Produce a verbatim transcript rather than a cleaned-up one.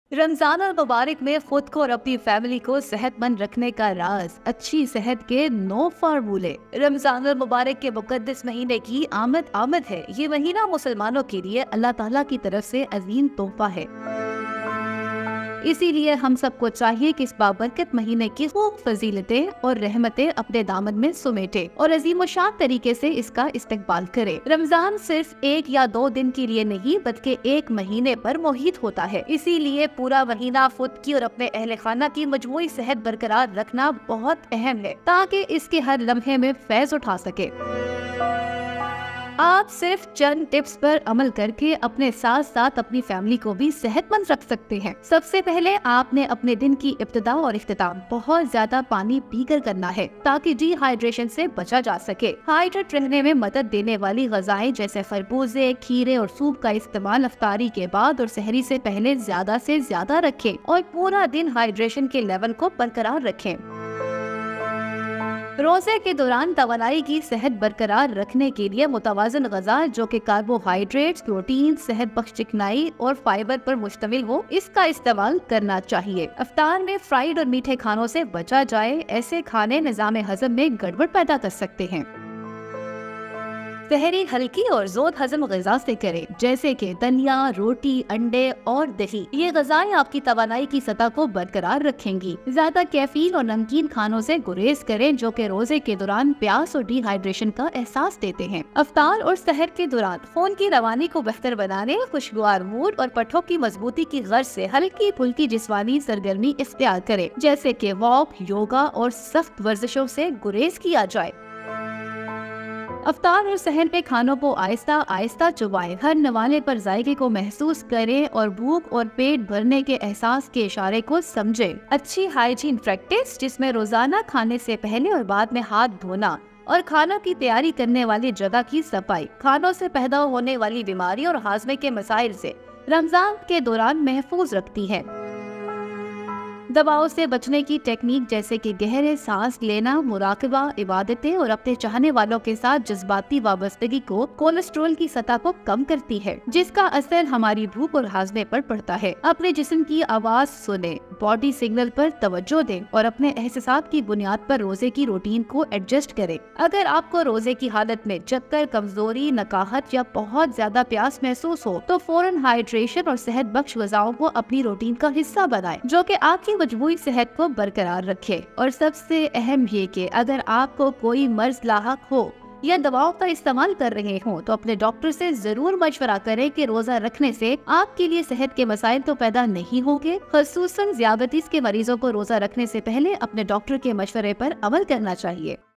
रमजान और मुबारक में खुद को और अपनी फैमिली को सेहतमंद रखने का राज अच्छी सेहत के नौ फार्मूले। रमजान और मुबारक के मुकद्दस महीने की आमद आमद है। ये महीना मुसलमानों के लिए अल्लाह ताला की तरफ से अजीम तोहफा है। इसीलिए हम सबको चाहिए कि इस बाबरकत महीने की खूब फजीलतें और रहमतें अपने दामन में समेटे और अजीम शान तरीके से इसका इस्तेकबाल करें। रमजान सिर्फ एक या दो दिन के लिए नहीं बल्कि एक महीने पर मोहित होता है। इसीलिए पूरा महीना खुद की और अपने अहले खाना की मजमूई सेहत बरकरार रखना बहुत अहम है ताकि इसके हर लम्हे में फैज उठा सके। आप सिर्फ चंद टिप्स पर अमल करके अपने साथ साथ अपनी फैमिली को भी सेहतमंद रख सकते हैं। सबसे पहले आपने अपने दिन की इब्तिदा और इख्तिताम बहुत ज्यादा पानी पीकर करना है ताकि डिहाइड्रेशन से बचा जा सके। हाइड्रेट रहने में मदद देने वाली ग़िज़ाएं जैसे खरबूजे, खीरे और सूप का इस्तेमाल इफ्तारी के बाद और सहरी से पहले ज्यादा से ज्यादा रखें और पूरा दिन हाइड्रेशन के लेवल को बरकरार रखें। रोजे के दौरान तवानाई की सेहत बरकरार रखने के लिए मुतवाज़न ग़िज़ा जो कि कार्बोहाइड्रेट्स, प्रोटीन, सेहत बख्श चिकनाई और फाइबर पर मुश्तमिल हो, इसका इस्तेमाल करना चाहिए। इफ्तार में फ्राइड और मीठे खानों से बचा जाए। ऐसे खाने निज़ाम हजम में गड़बड़ पैदा कर सकते हैं। सहरी हल्की और जोर हजम ग़िज़ा से करें जैसे कि दलिया, रोटी, अंडे और दही। ये ग़िज़ाएं आपकी तवानाई की सतह को बरकरार रखेंगी। ज्यादा कैफीन और नमकीन खानों से गुरेज करें जो कि रोजे के दौरान प्यास और डिहाइड्रेशन का एहसास देते हैं। इफ्तार और सहर के दौरान खून की रवानी को बेहतर बनाने, खुशगवार मूड और पट्ठों की मजबूती की गर्ज से हल्की फुल्की जिस्मानी सरगर्मी इख्तियार करें जैसे कि वॉक, योगा और सख्त वर्जिशों से गुरेज किया जाए। अफ्तार और सहर पे खानों को आहिस्ता आहिस्ता चबाएं। हर नवाले पर जायके को महसूस करें और भूख और पेट भरने के एहसास के इशारे को समझें। अच्छी हाइजीन प्रैक्टिस जिसमें रोजाना खाने से पहले और बाद में हाथ धोना और खानों की तैयारी करने वाली जगह की सफाई खानों से पैदा होने वाली बीमारी और हाजमे के मसाइल से रमजान के दौरान महफूज रखती है। दवाओं से बचने की टेक्निक जैसे कि गहरे सांस लेना, मुराकबा, इबादतें और अपने चाहने वालों के साथ जज्बाती वाबस्तगी को कोलेस्ट्रॉल की सतह को कम करती है जिसका असर हमारी भूख और हाजमे पर पड़ता है। अपने जिस्म की आवाज सुने, बॉडी सिग्नल पर तवज्जो दें और अपने एहसास की बुनियाद पर रोजे की रूटीन को एडजस्ट करें। अगर आपको रोजे की हालत में चक्कर, कमजोरी, नकाहत या बहुत ज्यादा प्यास महसूस हो तो फौरन हाइड्रेशन और सेहत बख्श ग़िज़ाओं को अपनी रूटीन का हिस्सा बनाएं जो कि आपकी मजबूत सेहत को बरकरार रखे। और सबसे अहम ये कि अगर आपको कोई मर्ज लाहक हो या दवाओं का इस्तेमाल कर रहे हो तो अपने डॉक्टर से जरूर मशवरा करें कि रोजा रखने से आपके लिए सेहत के मसाइल तो पैदा नहीं होंगे। खसूसन ज़ियादतीस के मरीजों को रोजा रखने से पहले अपने डॉक्टर के मशवरे पर अमल करना चाहिए।